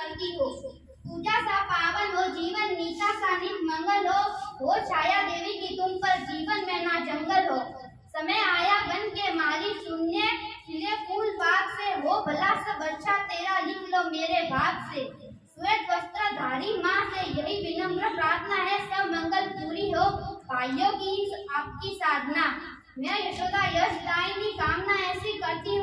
करती हो। पूजा सा पावन हो जीवन, नीता सा नित मंगल हो छाया देवी की तुम पर, जीवन में ना जंगल हो। समय आया बन के माली शून्य, खिले फूल बाग से, हो भला सब अच्छा तेरा, लिख लो मेरे भाग से। श्वेत वस्त्र धारी माँ से यही विनम्र प्रार्थना है, सब मंगल पूरी हो भाइयों की आपकी साधना। मैं यशोदा यश दायिनी कामना ऐसी करती